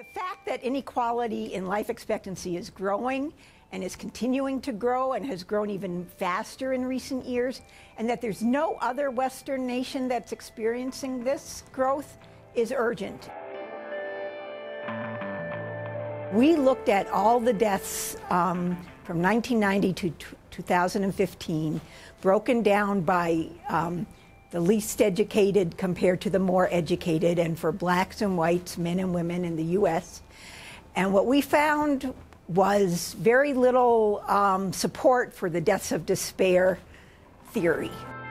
fact that inequality in life expectancy is growing and is continuing to grow and has grown even faster in recent years, and that there's no other Western nation that's experiencing this growth is urgent. We looked at all the deaths from 1990 to 2015, broken down by the least educated compared to the more educated, and for blacks and whites, men and women in the U.S. And what we found was very little support for the deaths of despair theory.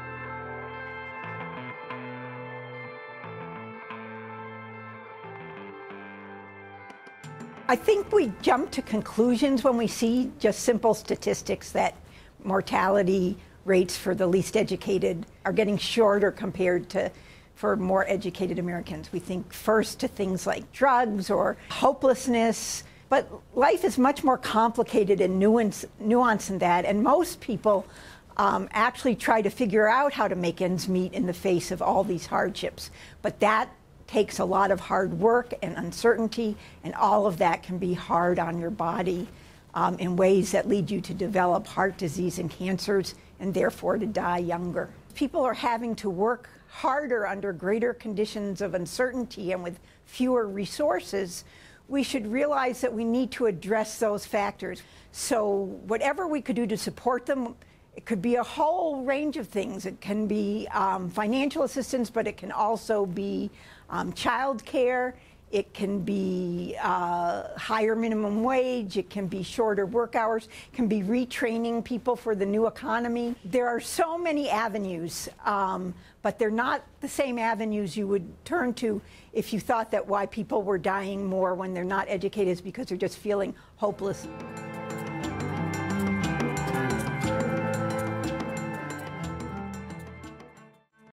I think we jump to conclusions when we see just simple statistics that mortality rates for the least educated are getting shorter compared to for more educated Americans. We think first to things like drugs or hopelessness, but life is much more complicated and nuanced than that, and most people actually try to figure out how to make ends meet in the face of all these hardships. But that takes a lot of hard work and uncertainty, and all of that can be hard on your body in ways that lead you to develop heart disease and cancers, and therefore to die younger. People are having to work harder under greater conditions of uncertainty and with fewer resources. We should realize that we need to address those factors. So whatever we could do to support them, it could be a whole range of things. It can be financial assistance, but it can also be child care. It can be higher minimum wage. It can be shorter work hours. It can be retraining people for the new economy. There are so many avenues, but they're not the same avenues you would turn to if you thought that why people were dying more when they're not educated is because they're just feeling hopeless.